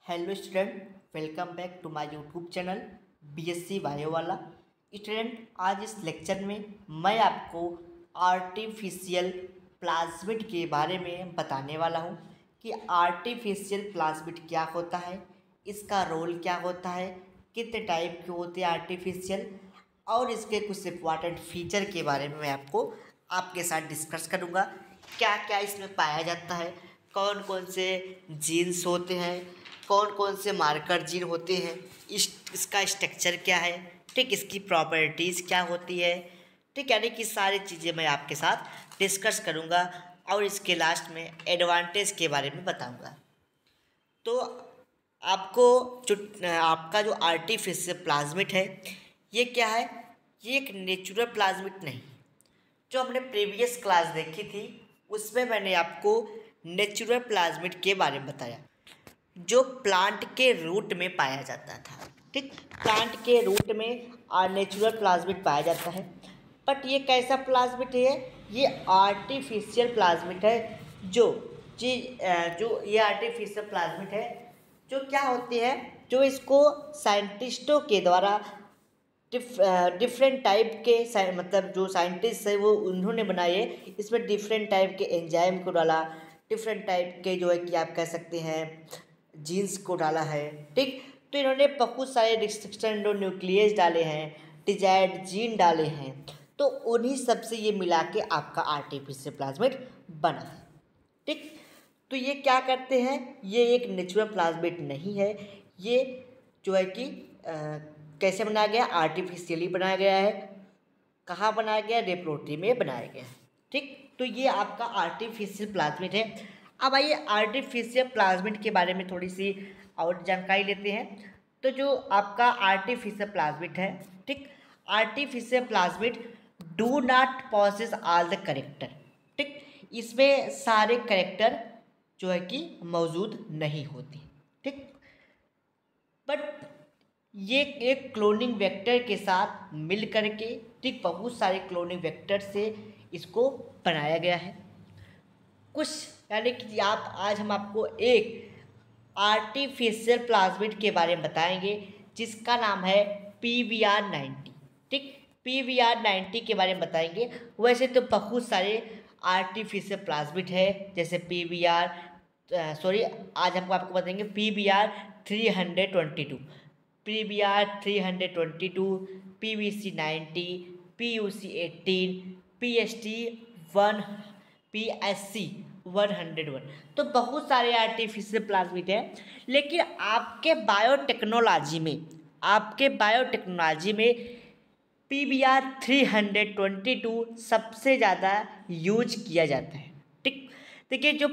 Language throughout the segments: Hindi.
Hello student, welcome back to my YouTube channel BSc bio वाला। स्टूडेंट, आज इस लेक्चर में मैं आपको आर्टिफिशियल प्लाज्मिड के बारे में बताने वाला हूं कि आर्टिफिशियल प्लाज्मिड क्या होता है, इसका रोल क्या होता है, कितने टाइप के होते हैं आर्टिफिशियल, और इसके कुछ इम्पॉर्टेंट फीचर के बारे में मैं आपके साथ डिस्कस करूंगा। क्या क्या इसमें पाया जाता है, कौन कौन से जीन्स होते हैं, कौन कौन से मार्कर जीन होते हैं, इसका स्ट्रक्चर क्या है, ठीक, इसकी प्रॉपर्टीज़ क्या होती है, ठीक, यानी कि सारी चीज़ें मैं आपके साथ डिस्कस करूंगा और इसके लास्ट में एडवांटेज के बारे में बताऊंगा। तो आपको जो आपका जो आर्टिफिशियल प्लाज्मिड है ये क्या है, ये एक नेचुरल प्लाज्मिड नहीं। जो हमने प्रीवियस क्लास देखी थी उसमें मैंने आपको नेचुरल प्लाज्मिड के बारे में बताया, जो प्लांट के रूट में पाया जाता था। ठीक, प्लांट के रूट में नेचुरल प्लाज्मिड पाया जाता है। बट ये कैसा प्लाज्मिड है, ये आर्टिफिशियल प्लाज्मिड है। जो ये आर्टिफिशियल प्लाज्मिड है जो क्या होती है, जो इसको साइंटिस्टों के द्वारा डिफरेंट टाइप के मतलब जो साइंटिस्ट है वो उन्होंने बनाए। इसमें डिफरेंट टाइप के एंजाइम को डाला, डिफरेंट टाइप के जो है कि आप कह सकते हैं जीन्स को डाला है। ठीक, तो इन्होंने बहुत सारे रिस्ट्रिक्शन न्यूक्लियस डाले हैं, डिजायर्ड जीन डाले हैं, तो उन्हीं सब से ये मिला के आपका आर्टिफिशियल प्लाज्मिड बना है। ठीक, तो ये क्या करते हैं, ये एक नेचुरल प्लाज्मिड नहीं है। ये जो है कि कैसे बनाया गया, आर्टिफिशियली बनाया गया है। कहाँ बनाया गया, लेबोरेटरी में बनाया गया। ठीक, तो ये आपका आर्टिफिशियल प्लाज्मिड है। अब आइए आर्टिफिशियल प्लाज्मिड के बारे में थोड़ी सी और जानकारी लेते हैं। तो जो आपका आर्टिफिशियल प्लाज्मिड है, ठीक, artificial plasmid do not possess all the character. ठीक, इसमें सारे करेक्टर जो है कि मौजूद नहीं होती। ठीक, बट ये एक क्लोनिंग वेक्टर के साथ मिल करके, ठीक, बहुत सारे क्लोनिंग वेक्टर से इसको बनाया गया है। कुछ यानी कि आज हम आपको एक आर्टिफिशियल प्लाज्मिड के बारे में बताएंगे जिसका नाम है PVR90। ठीक, PVR90 के बारे में बताएंगे। वैसे तो बहुत सारे आर्टिफिशियल प्लाज्मिड है, जैसे आज हम आपको बताएंगे PVR322, PVR322, PVC90, PUC18, PST1, PSC101। तो बहुत सारे आर्टिफिशियल प्लाज्मिड है। लेकिन आपके बायोटेक्नोलॉजी में PVR322 सबसे ज़्यादा यूज किया जाता है। ठीक, देखिए जो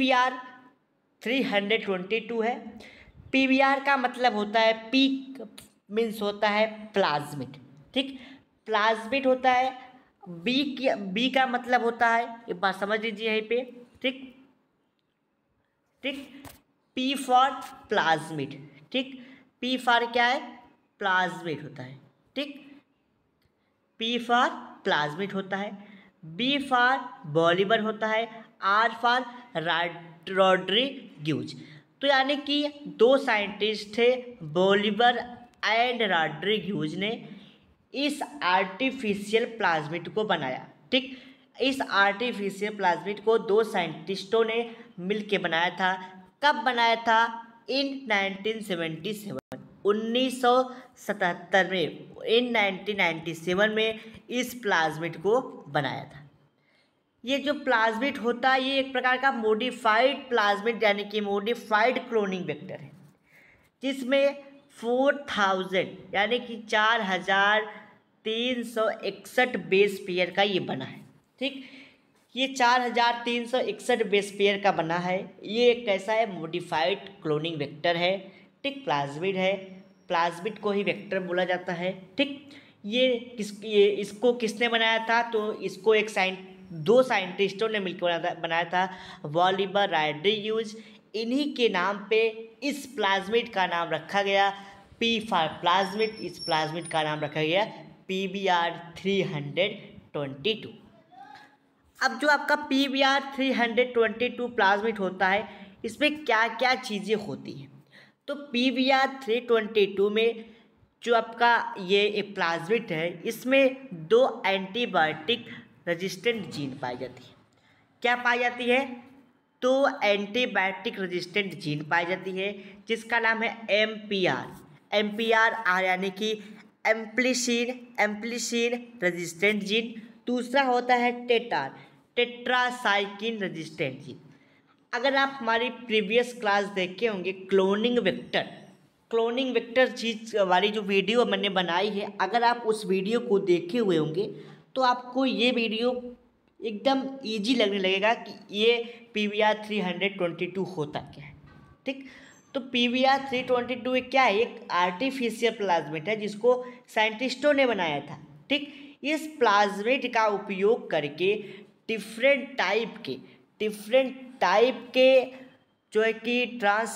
PVR322 है, PVR का मतलब होता है, पी मीन्स होता है प्लाज्मिड। ठीक, प्लाज्मिड होता है। बी का मतलब होता है, एक बात समझ लीजिए यहीं पे। ठीक, ठीक, पी फॉर प्लाज्मिड। ठीक, पी फॉर क्या है, प्लाज्मिड होता है। ठीक, पी फॉर प्लाज्मिड होता है, बी फॉर बॉलीवर होता है, आर फॉर रॉड्रिग्यूज। तो यानी कि दो साइंटिस्ट थे, बॉलीवर एंड रॉड्रिग्यूज ने इस आर्टिफिशियल प्लाज्मिड को बनाया। ठीक, इस आर्टिफिशियल प्लाज्मिड को दो साइंटिस्टों ने मिलके बनाया था। कब बनाया था, इन 1977, 1977 में, इन 1997 में इस प्लाज्मिड को बनाया था। ये जो प्लाज्मिड होता है ये एक प्रकार का मॉडिफाइड प्लाज्मिड यानी कि मॉडिफाइड क्लोनिंग वेक्टर है, जिसमें 4000 यानी कि 4361 बेस पेयर का ये बना है। ठीक, ये 4361 बेस पेयर का बना है। ये एक कैसा है, मॉडिफाइड क्लोनिंग वेक्टर है। ठीक, प्लाज्मिड है, प्लाज्मिड को ही वेक्टर बोला जाता है। ठीक, ये इसको किसने बनाया था, तो इसको दो साइंटिस्टों ने मिलकर बनाया था, बॉलीवर रॉड्रिग्यूज। इन्हीं के नाम पे इस प्लाज्मिड का नाम रखा गया पी फॉर प्लाज्मिड। इस प्लाज्मिड का नाम रखा गया PVR322। अब जो आपका PVR322 प्लाज्मिड होता है, इसमें क्या क्या चीज़ें होती हैं, तो PVR322 में जो आपका ये एक प्लाज्मिड है, इसमें 2 एंटीबायोटिक रेजिस्टेंट जीन पाई जाती है। क्या पाई जाती है? 2 एंटीबायोटिक रेजिस्टेंट जीन पाई जाती है, जिसका नाम है MPR यानी कि एम्प्लिसिन रेजिस्टेंट जीन। दूसरा होता है टेट्रासाइक्लिन रेजिस्टेंट जीन। अगर आप हमारी प्रीवियस क्लास देखे होंगे क्लोनिंग वेक्टर चीज वाली जो वीडियो मैंने बनाई है, अगर आप उस वीडियो को देखे हुए होंगे तो आपको ये वीडियो एकदम इजी लगने लगेगा कि ये PVR322 होता क्या है। ठीक, तो PVR322 क्या है? एक आर्टिफिशियल प्लाज्मिड है जिसको साइंटिस्टों ने बनाया था। ठीक, इस प्लाज्मिड का उपयोग करके डिफरेंट टाइप के जो है कि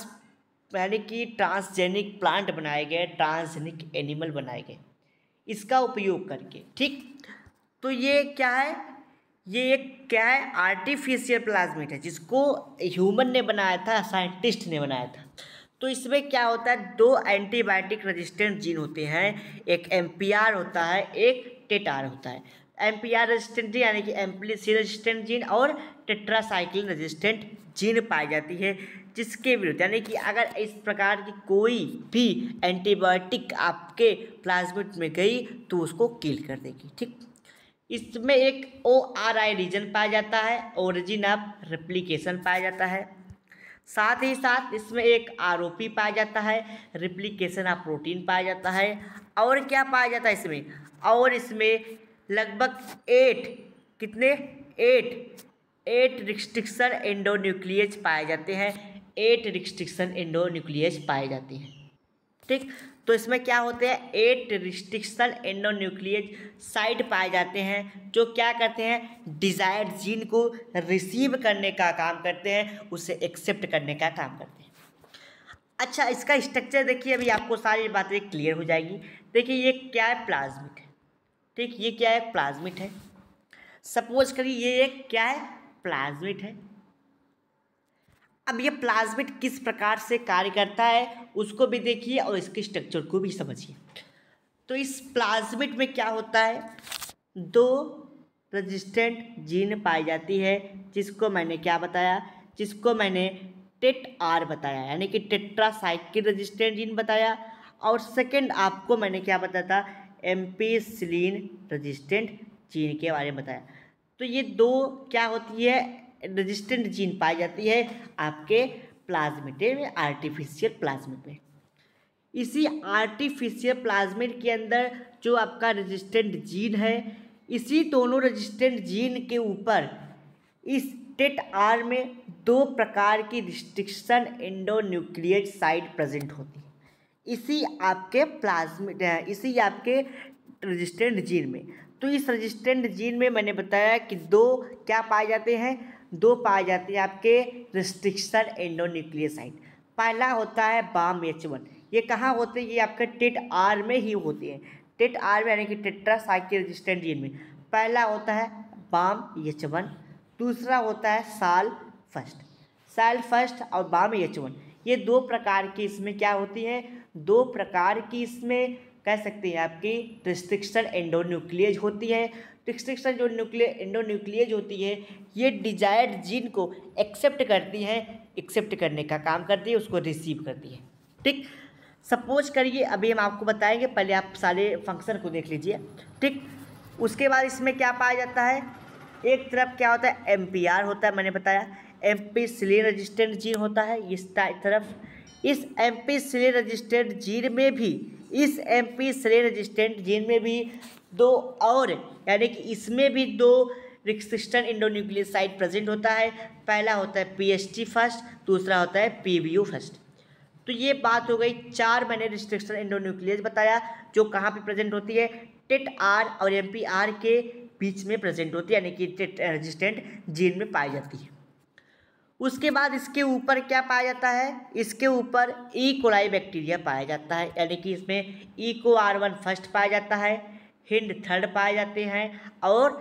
ट्रांसजेनिक प्लांट बनाए गए, ट्रांसजेनिक एनिमल बनाए गए इसका उपयोग करके। ठीक, तो ये क्या है? ये एक क्या है? आर्टिफिशियल प्लाज्मिड है जिसको ह्यूमन ने बनाया था, साइंटिस्ट ने बनाया था। तो इसमें क्या होता है? 2 एंटीबायोटिक रेजिस्टेंट जीन होते हैं, एक MPR होता है, एक टेटार होता है। MPR रेजिस्टेंट जीन यानी कि एम्प्लिसिन रेजिस्टेंट जीन और टेट्रासाइक्लिन रेजिस्टेंट जीन पाई जाती है, जिसके विरुद्ध यानी कि अगर इस प्रकार की कोई भी एंटीबायोटिक आपके प्लाज्मिड में गई तो उसको किल कर देगी। ठीक, इसमें एक ORI रीजन पाया जाता है, ओरिजिन ऑफ रेप्लिकेशन पाया जाता है। साथ ही साथ इसमें एक ROP पाया जाता है, रिप्लिकेशन ऑफ प्रोटीन पाया जाता है। और क्या पाया जाता है इसमें? और इसमें लगभग 8 रिस्ट्रिक्शन एंडोन्यूक्लियस पाए जाते हैं। 8 रिस्ट्रिक्शन एंडोन्यूक्लियस पाए जाते हैं। ठीक, तो इसमें क्या होते हैं? 8 रिस्ट्रिक्शन एंडोन्यूक्लियस साइट पाए जाते हैं, जो क्या करते हैं? डिजायर्ड जीन को रिसीव करने का काम करते हैं, उसे एक्सेप्ट करने का काम करते हैं। अच्छा, इसका स्ट्रक्चर देखिए, अभी आपको सारी बातें क्लियर हो जाएगी। देखिए ये क्या है? प्लाज्मिड है। ठीक, ये क्या है? प्लाज्मिड है। सपोज करिए ये एक क्या है? प्लाज्मिड है। अब ये प्लाज्मिड किस प्रकार से कार्य करता है उसको भी देखिए और इसके स्ट्रक्चर को भी समझिए। तो इस प्लाज्मिड में क्या होता है? 2 रेजिस्टेंट जीन पाई जाती है, जिसको मैंने क्या बताया? जिसको मैंने टेट-आर बताया, यानी कि टेट्रासाइक्लिन रेजिस्टेंट जीन बताया। और सेकंड आपको मैंने क्या बताया था? एम्पिसिलिन रेजिस्टेंट जीन के बारे में बताया। तो ये 2 क्या होती है? रेजिस्टेंट जीन पाई जाती है आपके प्लाज्मिड में, आर्टिफिशियल प्लाज्मिड में। इसी आर्टिफिशियल प्लाज्मिड के अंदर जो आपका रेजिस्टेंट जीन है, इसी दोनों रेजिस्टेंट जीन के ऊपर इस टेट-आर में 2 प्रकार की रिस्ट्रिक्शन एंडोन्यूक्लियस साइट प्रेजेंट होती है इसी आपके प्लाज्मिड, इसी आपके रेजिस्टेंट जीन में। तो इस रेजिस्टेंट जीन में मैंने बताया कि 2 क्या पाए जाते हैं? 2 पाए जाते हैं आपके रिस्ट्रिक्शन एंडोन्यूक्लियोसाइड। पहला होता है BAM-H1। ये कहाँ होते हैं? ये आपके टेट-आर में ही होते हैं। टेट-आर में यानी कि टेट्रासाइक्लिन रेजिस्टेंट जीन में पहला होता है BAM-H1, दूसरा होता है साल फर्स्ट और BAM-H1। ये 2 प्रकार की इसमें क्या होती है? 2 प्रकार की इसमें कह सकते हैं आपकी रिस्ट्रिक्शन एंडोन्यूक्लियस होती है। रिस्ट्रिक्शन जो एंडोन्यूक्लियस होती है, ये डिजायर्ड जीन को एक्सेप्ट करती है, एक्सेप्ट करने का काम करती है, उसको रिसीव करती है। ठीक, सपोज करिए अभी हम आपको बताएंगे, पहले आप सारे फंक्शन को देख लीजिए। ठीक, उसके बाद इसमें क्या पाया जाता है? एक तरफ क्या होता है? MPR होता है, मैंने बताया एम्पिसिलिन रेजिस्टेंट जीन होता है इस तरफ। इस एम्पिसिलिन रेजिस्टेंट जीन में भी, इस एम्पिसिलिन रेजिस्टेंट जीन में भी 2 और, यानी कि इसमें भी 2 रिस्ट्रिक्शन एंडोन्यूक्लियोसाइड प्रेजेंट होता है। पहला होता है PST फर्स्ट, दूसरा होता है PBU फर्स्ट। तो ये बात हो गई 4 मैंने रिस्ट्रिक्शन एंडोन्यूक्लियस बताया, जो कहाँ पे प्रेजेंट होती है? टेट-आर और MPR के बीच में प्रेजेंट होती है, यानी कि टेट रेजिस्टेंट जीन में पाई जाती है। उसके बाद इसके ऊपर क्या पाया जाता है? इसके ऊपर ई कोलाई बैक्टीरिया पाया जाता है, यानी कि इसमें EcoR1 फर्स्ट पाया जाता है, हिंड थर्ड पाए जाते हैं और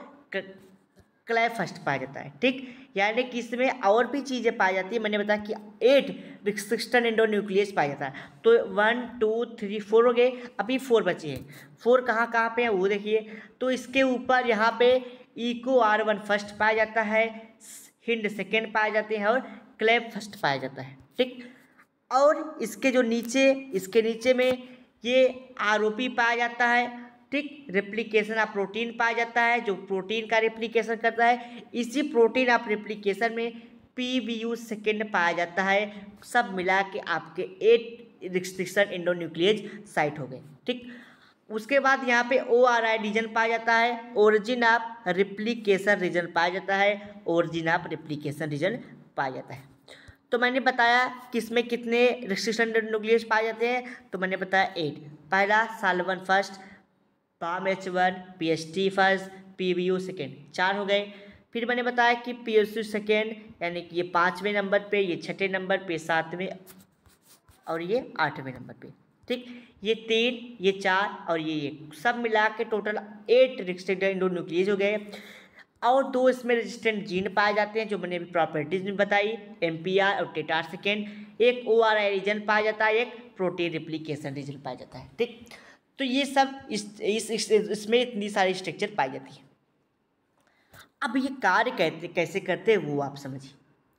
क्लै फर्स्ट पाया जाता है। ठीक, यानी कि इसमें और भी चीज़ें पाई जाती है। मैंने बताया कि 8 रिस्ट्रिक्शन एंडोन्यूक्लियस पाया जाता है। तो 1 2 3 4 हो गए, अभी 4 बचे हैं। 4 कहाँ कहाँ पे है वो देखिए। तो इसके ऊपर यहाँ पे इको R1 फर्स्ट पाया जाता है, हिंड सेकेंड पाए जाते हैं और क्लेव फर्स्ट पाया जाता है, ठीक। और इसके जो नीचे, इसके नीचे में ये ROP पाया जाता है, ठीक। रेप्लिकेशन ऑफ प्रोटीन पाया जाता है, जो प्रोटीन का रेप्लिकेशन करता है। इसी प्रोटीन ऑफ रेप्लिकेशन में PBU सेकेंड पाया जाता है। सब मिला के आपके 8 रिस्ट्रिक्शन एंडोन्यूक्लियस साइट हो गए, ठीक। उसके बाद यहाँ पे ORI रीजन पाया जाता है, ओरिजिन ऑफ रेप्लिकेशन रीजन पाया जाता है, ओरिजिन ऑफ रेप्लिकेशन रीजन पाया जाता है। तो मैंने बताया कि इसमें कितने रिस्ट्रिक्शन एंडोन्यूक्लियस पाए जाते हैं, तो मैंने बताया 8। पहला साल्वन फर्स्ट, पाम H1, PST first, PBU second, 4 हो गए। फिर मैंने बताया कि PSU सेकेंड यानी कि ये 5वें नंबर पे, ये 6ठे नंबर पे, 7वें और ये 8वें नंबर पे, ठीक। ये 3, ये 4 और ये 1, सब मिला के टोटल 8 रिस्ट्रिक्टेड एंडोन्यूक्लियस हो गए। और 2 इसमें रेजिस्टेंट जीन पाए जाते हैं, जो मैंने अभी प्रॉपर्टीज में बताई, MPR और टेटार सेकेंड। एक ORI रीजन पाया जाता है, एक प्रोटीन रिप्लिकेशन रीजन पाया जाता है, ठीक। तो ये सब इसमें इतनी सारी स्ट्रक्चर पाई जाती है। अब ये कार्य कैसे करते हैं वो आप समझिए।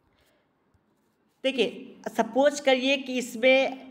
देखिए, सपोज करिए कि इसमें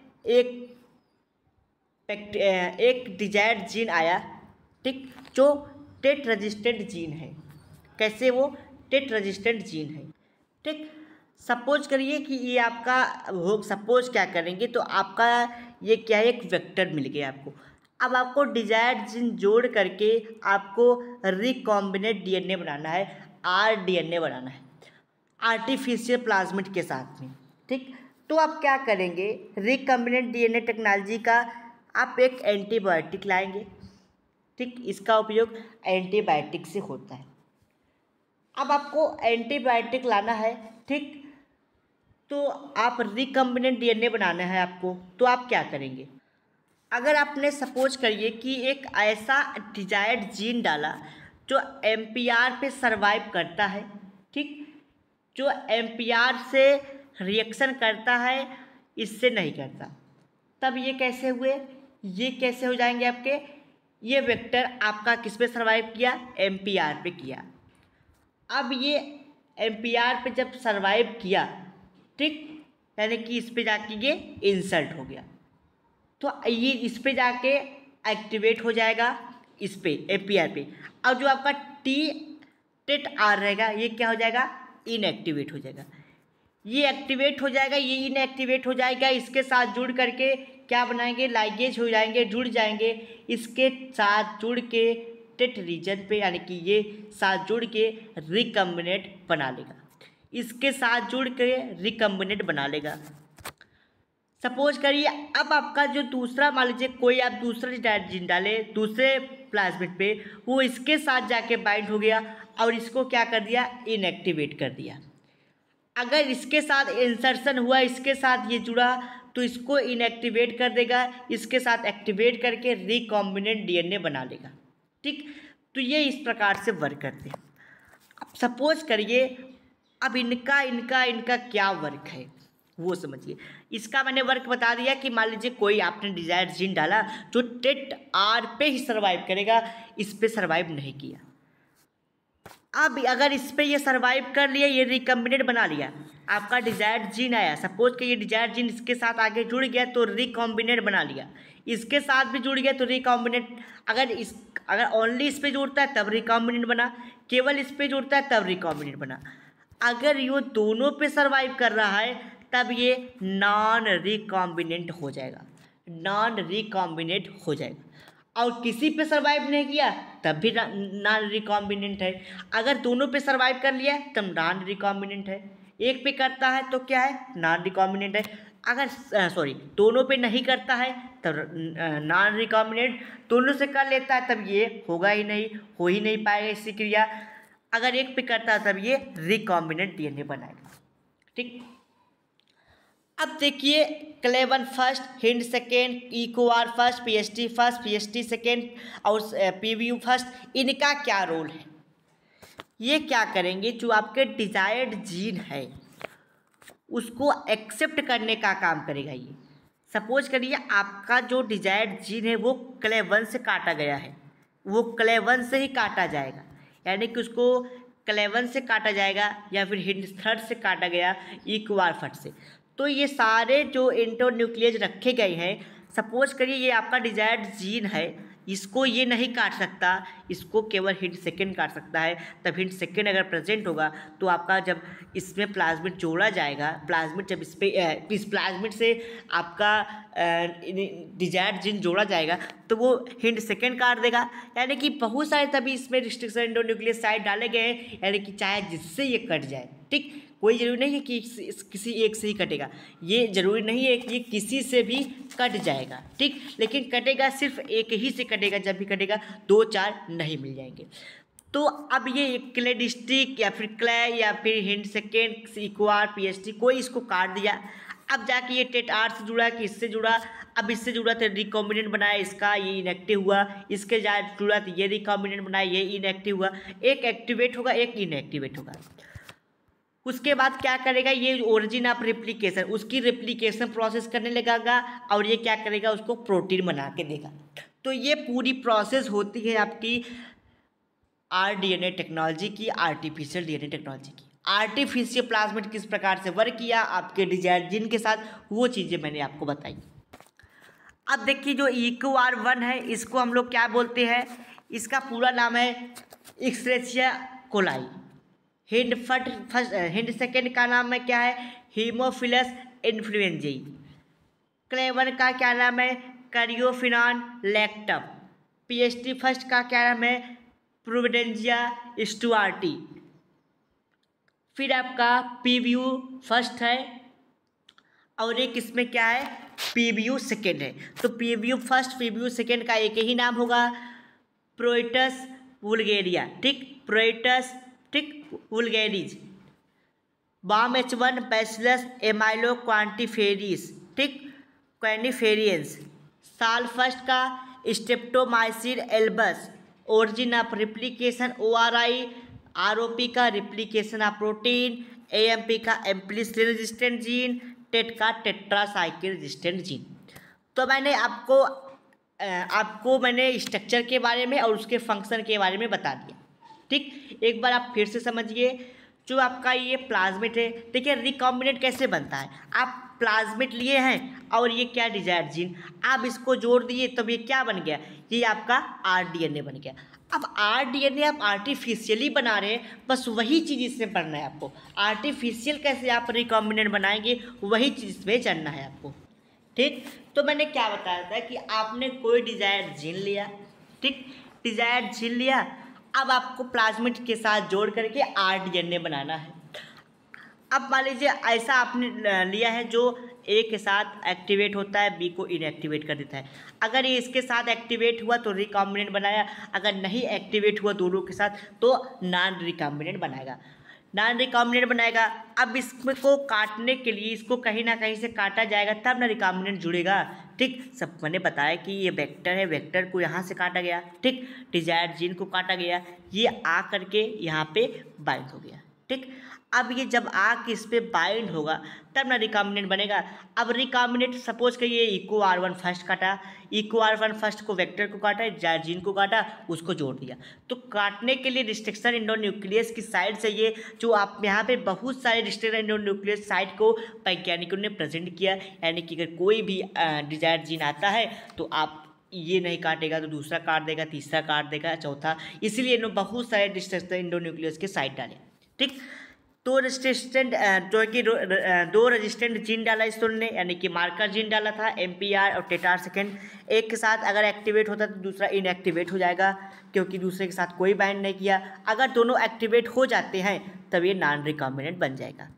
एक डिजायर्ड जीन आया, ठीक, जो टेट रेजिस्टेंट जीन है। कैसे वो टेट रेजिस्टेंट जीन है, ठीक। सपोज करिए कि ये आपका हो, सपोज क्या करेंगे तो आपका ये क्या है, एक वेक्टर मिल गया आपको। अब आपको डिजायर्ड जीन जोड़ करके आपको रिकॉम्बिनेट DNA बनाना है, rDNA बनाना है आर्टिफिशियल प्लाज्मिड के साथ में, ठीक। तो आप क्या करेंगे, रिकॉम्बिनेट DNA टेक्नोलॉजी का आप एक एंटीबायोटिक लाएंगे, ठीक। इसका उपयोग एंटीबायोटिक से होता है। अब आपको एंटीबायोटिक लाना है, ठीक। तो आप रिकॉम्बिनेंट DNA बनाना है आपको, तो आप क्या करेंगे, अगर आपने सपोज करिए कि एक ऐसा डिजायर्ड जीन डाला जो MPR पे सरवाइव करता है, ठीक, जो MPR से रिएक्शन करता है, इससे नहीं करता, तब ये कैसे हुए, ये कैसे हो जाएंगे आपके, ये वेक्टर आपका किस पे सरवाइव किया, MPR पे किया। अब ये MPR पे जब सरवाइव किया, ठीक, यानी कि इस पे जाके ये इंसर्ट हो गया, तो ये इस पे जाके एक्टिवेट हो जाएगा, इस पे MPR पे। और जो आपका टेट R रहेगा, ये क्या हो जाएगा, इनएक्टिवेट हो जाएगा। ये एक्टिवेट हो जाएगा, ये इनएक्टिवेट हो जाएगा। इसके साथ जुड़ करके क्या बनाएंगे, लाइगेज हो जाएंगे, जुड़ जाएंगे। इसके साथ जुड़ के टेट रीजन पे यानी कि ये साथ जुड़ के रिकॉम्बिनेट बना लेगा, इसके साथ जुड़ के रिकॉम्बिनेट बना लेगा। सपोज करिए अब आपका जो दूसरा, मान लीजिए कोई आप दूसरा जीन डाले दूसरे प्लाज्मिड पे, वो इसके साथ जाके बाइंड हो गया और इसको क्या कर दिया, इनएक्टिवेट कर दिया। अगर इसके साथ इंसर्शन हुआ, इसके साथ ये जुड़ा, तो इसको इनएक्टिवेट कर देगा, इसके साथ एक्टिवेट करके रिकॉम्बिनेंट DNA बना लेगा, ठीक। तो ये इस प्रकार से वर्क करते हैं। अब सपोज करिए, अब इनका क्या वर्क है वो समझिए। इसका मैंने वर्क बता दिया कि मान लीजिए कोई आपने डिजायर्ड जीन डाला जो टेट R पे ही सर्वाइव करेगा, इस पे सर्वाइव नहीं किया। अब अगर इस पे ये सर्वाइव कर लिया, ये रिकॉम्बिनेट बना लिया, आपका डिजायर्ड जीन आया, सपोज कि ये डिजायर्ड जीन इसके साथ आगे जुड़ गया तो रिकॉम्बिनेट बना लिया, इसके साथ भी जुड़ गया तो रिकॉम्बिनेट। अगर ओनली इस पे जुड़ता है तब रिकॉम्बिनेट बना, केवल इस पे जुड़ता है तब रिकॉम्बिनेट बना। अगर ये दोनों पे सर्वाइव कर रहा है तब ये नॉन रिकॉम्बिनेंट हो जाएगा, नॉन रिकॉम्बिनेट हो जाएगा। और किसी पे सर्वाइव नहीं किया तब भी नॉन रिकॉम्बिनेंट है। अगर दोनों पे सर्वाइव कर लिया तब नॉन रिकॉम्बिनेंट है। एक पे करता है तो क्या है, नॉन रिकॉम्बिनेंट है। अगर दोनों पे नहीं करता है तब नॉन रिकॉम्बिनेंट, दोनों से कर लेता है तब ये होगा ही नहीं, हो ही नहीं पाएगा इसकी क्रिया। अगर एक पे करता है तब ये रिकॉम्बिनेंट DNA बनाएगा, ठीक। अब देखिए, क्लेवन फर्स्ट, हिंड सेकेंड, इकोआर फर्स्ट, PST सेकेंड और PBU फर्स्ट, इनका क्या रोल है। ये क्या करेंगे, जो आपके डिजायर्ड जीन है उसको एक्सेप्ट करने का काम करेगा ये। सपोज करिए आपका जो डिजायर्ड जीन है वो क्लेव 1 से काटा गया है, वो क्लेव 1 से ही काटा जाएगा, यानी कि उसको क्लेव 1 से काटा जाएगा या फिर हिंड थर्ड से काटा गया इक्वार फट से। तो ये सारे जो इंटरन्यूक्लियस रखे गए हैं, सपोज करिए ये आपका डिजायर्ड जीन है, इसको ये नहीं काट सकता, इसको केवल हिंट सेकेंड काट सकता है। तब हिंट सेकेंड अगर प्रेजेंट होगा तो आपका जब इसमें प्लाज्मिड जोड़ा जाएगा, प्लाज्मिड जब इस प्लाज्मिड से आपका डिजायर्ड जीन जोड़ा जाएगा तो वो हिंट सेकेंड काट देगा। यानी कि बहुत सारे तभी इसमें रिस्ट्रिक्शन एंडोन्यूक्लियोसाइड डाले गए हैं, यानी कि चाहे जिससे ये कट जाए, ठीक। कोई ज़रूरी नहीं है कि किसी एक से ही कटेगा, ये ज़रूरी नहीं है कि ये किसी से भी कट जाएगा, ठीक। लेकिन कटेगा सिर्फ एक ही से कटेगा, जब भी कटेगा 2-4 नहीं मिल जाएंगे। तो अब ये क्लेडिस्टिक या फिर क्ले या फिर हिंड सेकेंड इक्वार पीएचटी कोई इसको काट दिया। अब जाके ये टेट आर से जुड़ा कि इससे जुड़ा, अब इससे जुड़ा तो रिकॉम्बिनेंट बनाया इसका, ये इनएक्टिव हुआ, इसके जुड़ा तो ये रिकॉम्बिनेंट बनाया, ये इनएक्टिव हुआ। एक एक्टिवेट होगा, एक इनएक्टिवेट होगा। उसके बाद क्या करेगा, ये ओरिजिन ऑफ रेप्लिकेशन, उसकी रेप्लिकेशन प्रोसेस करने लगेगा और ये क्या करेगा, उसको प्रोटीन बना के देगा। तो ये पूरी प्रोसेस होती है आपकी आरडीएनए टेक्नोलॉजी की, आर्टिफिशियल डीएनए टेक्नोलॉजी की। आर्टिफिशियल प्लाज्मिड किस प्रकार से वर्क किया आपके डिजायर्ड जीन के साथ, वो चीज़ें मैंने आपको बताई। अब देखिए जो EQR1 है इसको हम लोग क्या बोलते हैं, इसका पूरा नाम है इक्सरेशिया कोलाई। हिंड सेकेंड का नाम है क्या है, हीमोफिलस इन्फ्लुएंजाई। क्लेव 1 का क्या नाम है, करियोफिनान लैक्टम। पीएचडी फर्स्ट का क्या नाम है, प्रोविडेंजिया स्टुआर्टी। फिर आपका पीबीयू फर्स्ट है और एक इसमें क्या है, पीबीयू सेकेंड है। तो पीबीयू फर्स्ट पीबीयू सेकेंड का एक ही नाम होगा, प्रोइटस वुल्गेरिया, ठीक, प्रोइटस, ठीक, वुल्गेरिज। बाम H1 बैसिलस एमाइलो क्वांटिफेरिस, ठीक, क्वानिफेरियंस। साल फर्स्ट का streptomycin albus. Origin of replication ORI, ROP का रिप्लिकेशन ऑफ प्रोटीन, AMP का एम्पलीसिन रेजिस्टेंट जीन, टेट का टेट्रासाइक्लिन रेजिस्टेंट जीन। तो मैंने आपको मैंने स्ट्रक्चर के बारे में और उसके फंक्शन के बारे में बता दिया, ठीक। एक बार आप फिर से समझिए, जो आपका ये प्लाज्मिड है, देखिए रिकॉम्बिनेंट कैसे बनता है। आप प्लाज्मिड लिए हैं और ये क्या डिजायर्ड जीन, आप इसको जोड़ दिए तब ये क्या बन गया, ये आपका आरडीएनए बन गया। अब आरडीएनए आप आर्टिफिशियली बना रहे हैं, बस वही चीज़ इसमें पढ़ना है आपको। आर्टिफिशियल कैसे आप रिकॉम्बिनेंट बनाएंगे, वही चीज़ इसमें जानना है आपको, ठीक। तो मैंने क्या बताया था कि आपने कोई डिजायर्ड जीन लिया, ठीक, डिजायर्ड जीन लिया, अब आपको प्लाज्मिड के साथ जोड़ करके आरडीएनए बनाना है। अब मान लीजिए ऐसा आपने लिया है जो ए के साथ एक्टिवेट होता है, बी को इनएक्टिवेट कर देता है। अगर ये इसके साथ एक्टिवेट हुआ तो रिकॉम्बिनेंट बनाया, अगर नहीं एक्टिवेट हुआ दोनों के साथ तो नॉन रिकॉम्बिनेंट बनाएगा, नॉन रिकॉम्बिनेंट बनाएगा। अब इसको काटने के लिए इसको कहीं ना कहीं से काटा जाएगा तब ना रिकॉम्बिनेंट जुड़ेगा, ठीक। सब मैंने बताया कि ये वेक्टर है, वेक्टर को यहाँ से काटा गया, ठीक, डिजायर्ड जीन को काटा गया, ये आ करके यहाँ पे बाइंड हो गया, ठीक। अब ये जब आके इस पर बाइंड होगा तब ना रिकॉम्बिनेंट बनेगा। अब रिकॉम्बिनेंट सपोज करिए EQR1 फर्स्ट काटा, EQR1 फर्स्ट को वेक्टर को काटा, जीन को काटा, उसको जोड़ दिया। तो काटने के लिए रिस्ट्रिक्शन एंडोन्यूक्लियस की साइड से ये जो आप यहाँ पे बहुत सारे रिस्ट्रिक्शन एंडोन्यूक्लियस साइड को वैज्ञानिकों ने प्रेजेंट किया, यानी कि अगर कोई भी डिजायर्ड जीन आता है तो आप ये नहीं काटेगा तो दूसरा काट देगा, तीसरा काट देगा, चौथा, इसीलिए इन्होंने बहुत सारे रिस्ट्रिक्शन एंडोन्यूक्लियस के साइड डाले, ठीक। तो रेजिस्टेंट जो कि दो रेजिस्टेंट जीन डाला इस ने, यानी कि मार्कर जीन डाला था MPR और टेटार सेकेंड। एक के साथ अगर एक्टिवेट होता तो दूसरा इनएक्टिवेट हो जाएगा, क्योंकि दूसरे के साथ कोई बाइंड नहीं किया। अगर दोनों एक्टिवेट हो जाते हैं तब ये नॉन रिकॉम्बिनेंट बन जाएगा,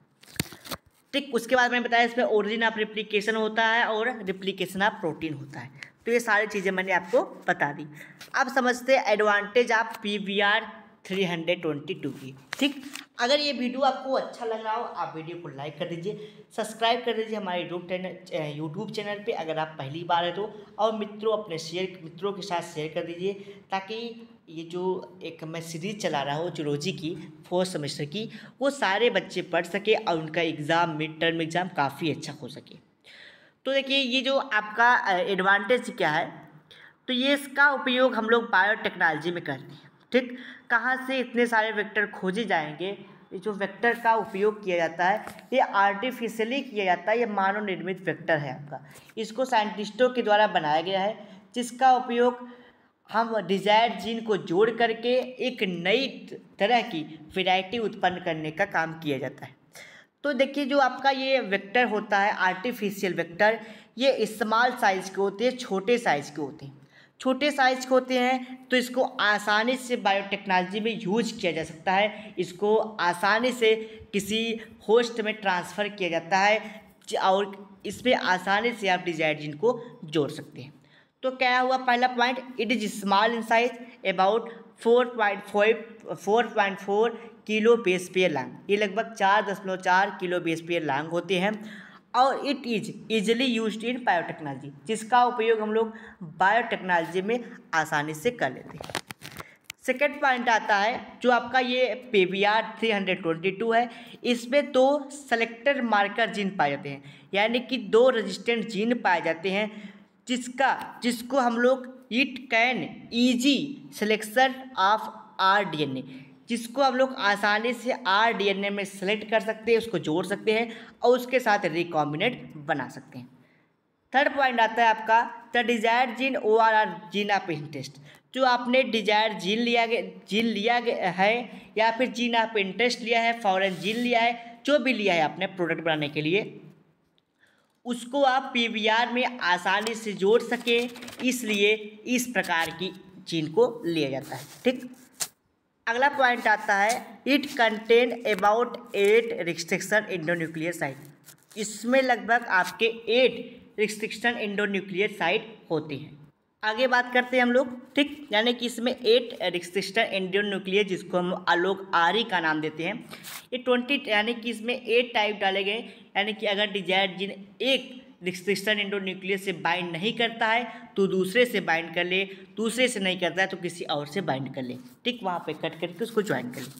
ठीक। उसके बाद मैंने बताया इसमें ओरिजिन ऑफ रिप्लिकेशन होता है और रिप्लिकेशन ऑफ प्रोटीन होता है। तो ये सारी चीज़ें मैंने आपको बता दी। अब समझते हैं एडवांटेज ऑफ PBR 322 की, ठीक। अगर ये वीडियो आपको अच्छा लग रहा हो आप वीडियो को लाइक कर दीजिए, सब्सक्राइब कर दीजिए हमारे यूट्यूब चैनल पे अगर आप पहली बार है तो, और अपने मित्रों के साथ शेयर कर दीजिए ताकि ये जो एक मैं सीरीज चला रहा हूँ जूलॉजी की 4th सेमेस्टर की, वो सारे बच्चे पढ़ सके और उनका एग्ज़ाम मिड टर्म एग्ज़ाम काफ़ी अच्छा हो सके। तो देखिए ये जो आपका एडवांटेज क्या है, तो ये इसका उपयोग हम लोग बायोटेक्नोलॉजी में करते हैं। ठीक, कहाँ से इतने सारे वेक्टर खोजे जाएंगे। ये जो वेक्टर का उपयोग किया जाता है ये आर्टिफिशियली किया जाता है, ये मानव निर्मित वेक्टर है आपका। इसको साइंटिस्टों के द्वारा बनाया गया है, जिसका उपयोग हम डिजायर्ड जीन को जोड़ करके एक नई तरह की वैरायटी उत्पन्न करने का काम किया जाता है। तो देखिए जो आपका ये वेक्टर होता है आर्टिफिशियल वेक्टर, ये स्मॉल साइज़ के होते हैं, छोटे साइज़ के होते हैं। छोटे साइज़ के होते हैं तो इसको आसानी से बायोटेक्नोलॉजी में यूज किया जा सकता है, इसको आसानी से किसी होस्ट में ट्रांसफ़र किया जाता है और इसमें आसानी से आप डिजायर्ड जीन को जोड़ सकते हैं। तो क्या हुआ पहला point, it is small in size about 4.4 kilo base pair long, ये लगभग 4.4 किलो बेस पेयर लॉन्ग होते हैं। और it is easily used in biotechnology, जिसका उपयोग हम लोग बायोटेक्नोलॉजी में आसानी से कर लेते हैं। सेकेंड पॉइंट आता है जो आपका ये PBR 322 है, इसमें 2 सेलेक्टर मार्कर जीन पाए जाते हैं, यानी कि 2 रेजिस्टेंट जीन पाए जाते हैं जिसको हम लोग it can easy selection of RDNA, जिसको हम लोग आसानी से RDNA में सेलेक्ट कर सकते हैं, उसको जोड़ सकते हैं और उसके साथ रिकॉम्बिनेट बना सकते हैं। थर्ड पॉइंट आता है आपका the desired gene ORR gene of interest, जो आपने डिजायर्ड जीन लिया है या फिर जीन ऑफ इंटरेस्ट लिया है, फॉरेन जीन लिया है, जो भी लिया है आपने प्रोडक्ट बनाने के लिए, उसको आप PBR में आसानी से जोड़ सकें, इसलिए इस प्रकार की जीन को लिया जाता है। ठीक, अगला पॉइंट आता है it contain about 8 restriction endonuclear site, इसमें लगभग आपके 8 रिस्ट्रिक्शन एंडोन्यूक्लियर साइट होती हैं। आगे बात करते हैं हम लोग। ठीक, यानी कि इसमें 8 रिस्ट्रिक्शन एंडोन्यूक्लियर, जिसको हम लोग RE का नाम देते हैं, ये 20 यानी कि इसमें 8 टाइप डाले गए, यानी कि अगर डिजायर्ड जीन एक रिस्ट्रिक्शन एंडोन्यूक्लियर से बाइंड नहीं करता है तो दूसरे से बाइंड कर ले, दूसरे से नहीं करता है तो किसी और से बाइंड कर ले। ठीक, वहाँ पे कट करके उसको ज्वाइन कर ले।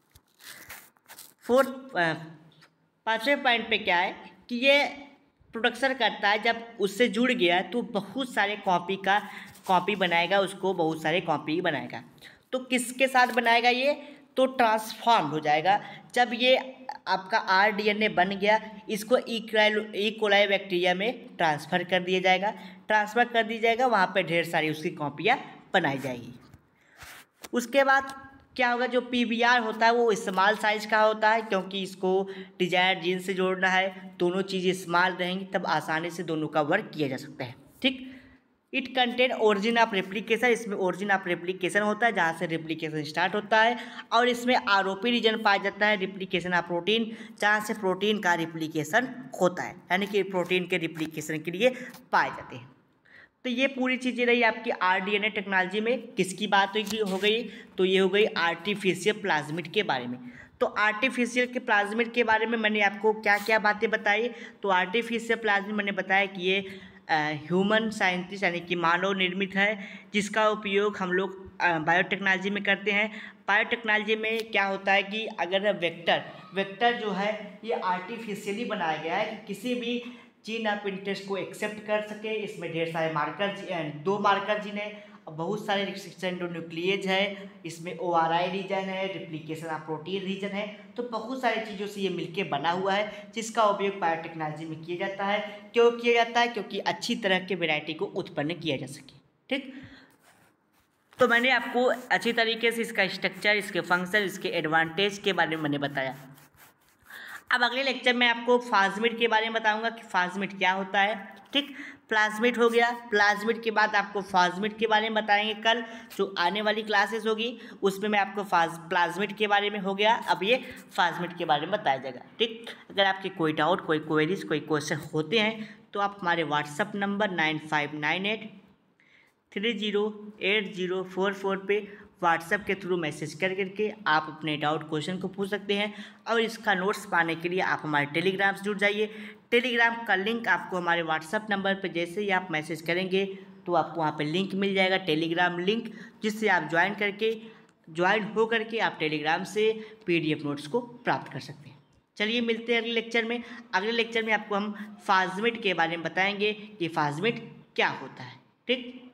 पाँचवें पॉइंट पे क्या है कि ये प्रोडक्शन करता है, जब उससे जुड़ गया तो बहुत सारे कॉपी बनाएगा, उसको बहुत सारे कॉपी बनाएगा। तो किसके साथ बनाएगा ये, तो ट्रांसफॉर्म हो जाएगा। जब ये आपका RDNA बन गया, इसको E. coli बैक्टीरिया में ट्रांसफ़र कर दिया जाएगा, वहाँ पे ढेर सारी उसकी कॉपियाँ बनाई जाएगी। उसके बाद क्या होगा, जो PBR होता है वो स्मॉल साइज़ का होता है, क्योंकि इसको डिजायर्ड जीन से जोड़ना है, दोनों चीज़ें स्मॉल रहेंगी तब आसानी से दोनों का वर्क किया जा सकता है। ठीक, it contain origin of replication, इसमें ओरिजिन ऑफ रेप्लिकेशन होता है, जहाँ से रेप्लिकेशन स्टार्ट होता है, और इसमें ROP रीजन पाया जाता है, रेप्लिकेशन ऑफ प्रोटीन, जहाँ से प्रोटीन का रेप्लिकेशन होता है, यानी कि प्रोटीन के रेप्लिकेशन के लिए पाए जाते हैं। तो ये पूरी चीज़ें रही आपकी RDNA टेक्नोलॉजी में। किसकी बात हो गई, तो ये हो गई आर्टिफिशियल प्लाज्मिड के बारे में। तो आर्टिफिशियल के प्लाज्मिड के बारे में मैंने आपको क्या क्या बातें बताई, तो आर्टिफिशियल प्लाज्मिड मैंने बताया कि ये ह्यूमन साइंटिस्ट यानी कि मानव निर्मित है, जिसका उपयोग हम लोग बायोटेक्नोलॉजी में करते हैं। बायोटेक्नोलॉजी में क्या होता है कि अगर वेक्टर जो है ये आर्टिफिशियली बनाया गया है कि किसी भी जीन ऑफ इंटरेस्ट को एक्सेप्ट कर सके। इसमें ढेर सारे दो मार्कर जीन है, बहुत सारे रिस्ट्रिक्शन एंडोन्यूक्लियेज है, इसमें ORI रीजन है, रेप्लिकेशन ऑफ प्रोटीन रीजन है। तो बहुत सारी चीज़ों से ये मिलके बना हुआ है, जिसका उपयोग बायोटेक्नोलॉजी में किया जाता है। क्यों किया जाता है, क्योंकि अच्छी तरह के वैरायटी को उत्पन्न किया जा सके। ठीक, तो मैंने आपको अच्छी तरीके से इसका स्ट्रक्चर, इसके फंक्शन, इसके एडवांटेज के बारे में मैंने बताया। अब अगले लेक्चर में आपको प्लाज्मिड के बारे में बताऊंगा कि प्लाज्मिड क्या होता है। ठीक, प्लाज्मिड हो गया। प्लाज्मिड के बाद आपको प्लाज्मिड के बारे में बताएंगे कल जो आने वाली क्लासेस होगी, उसमें मैं आपको प्लाज्मिड के बारे में हो गया, अब ये प्लाज्मिड के बारे में बताया जाएगा। ठीक, अगर आपके कोई डाउट, कोई क्वेरीज, कोई क्वेश्चन होते हैं तो आप हमारे व्हाट्सअप नंबर 9598308044 पे व्हाट्सएप के थ्रू मैसेज करके आप अपने डाउट क्वेश्चन को पूछ सकते हैं। और इसका नोट्स पाने के लिए आप हमारे टेलीग्राम से जुड़ जाइए। टेलीग्राम का लिंक आपको हमारे व्हाट्सएप नंबर पर जैसे ही आप मैसेज करेंगे तो आपको वहाँ पे लिंक मिल जाएगा, टेलीग्राम लिंक, जिससे आप ज्वाइन हो करके आप टेलीग्राम से PDF नोट्स को प्राप्त कर सकते हैं। चलिए मिलते हैं अगले लेक्चर में। अगले लेक्चर में आपको हम फाजमिट के बारे में बताएंगे कि फाजमिट क्या होता है। ठीक।